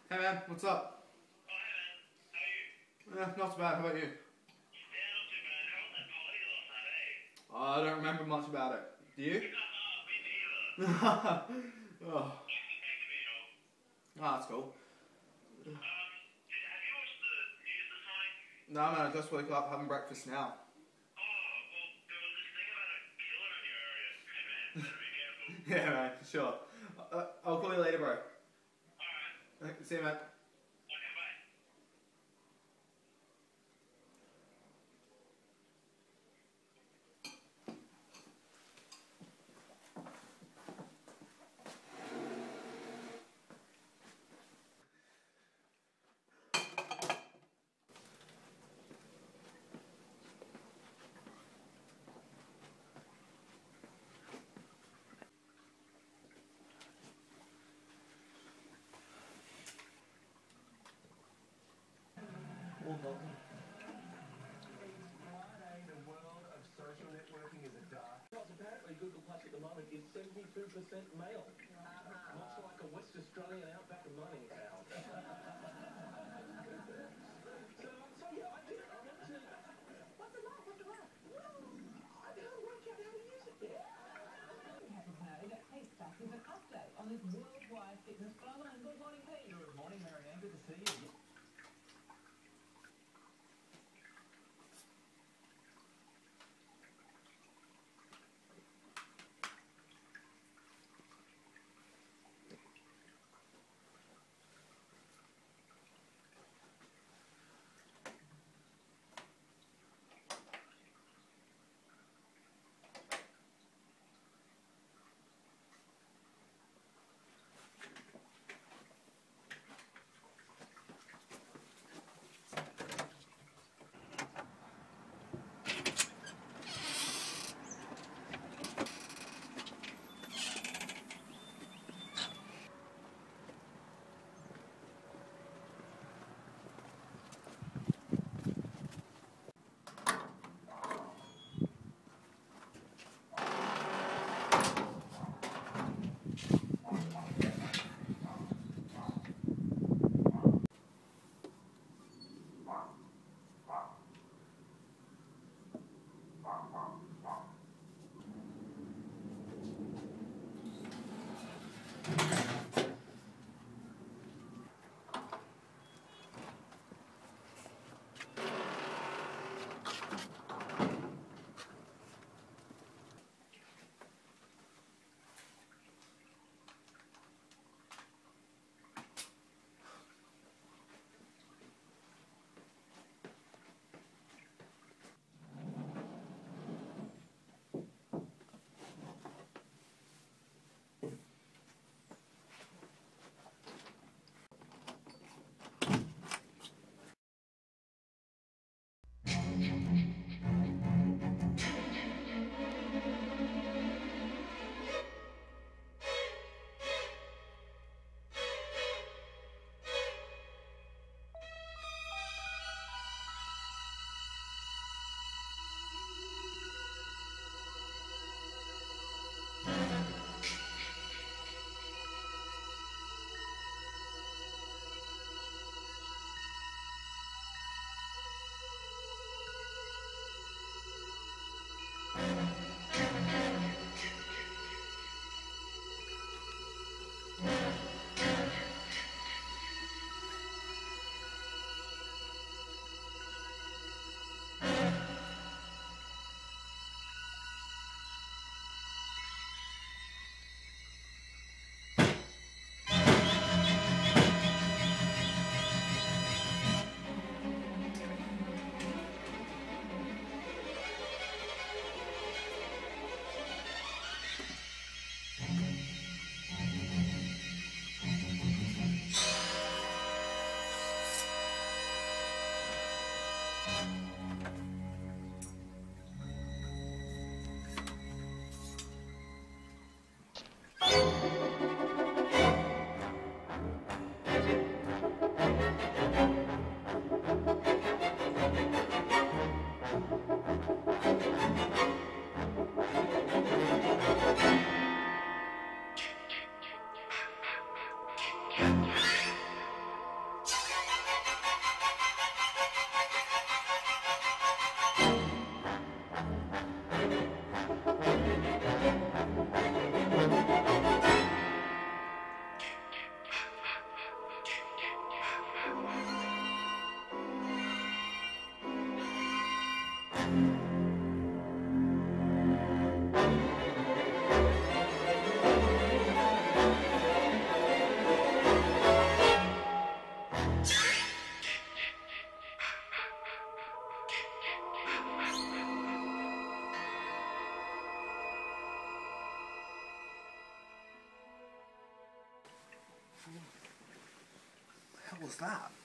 Hey man, what's up? Oh, hey man, how are you? Not too bad, how about you? Yeah, not too bad. How was that party last night, eh? I don't remember much about it. Do you? Me neither. Oh. Actually came to me home. That's cool. Have you watched the news this morning? No man, I just woke up having breakfast now. Oh, well, there was this thing about a killer in your area. Hey man, better be careful. Yeah man, for sure. I'll call you later bro. Alright. See you man. Okay, bye. Friday, the world of social networking is a dark. Apparently, Google Plus at the moment is 72% male. Looks like a West Australian outback mining town. So yeah, I did. I went to. What's it like? What's it like? I can't work out how to use it yet. Capricorn, Pete's back with an update on this worldwide fitness phenomenon. Good morning, Pete. Good morning, Marianne. Good to see you. hell was that?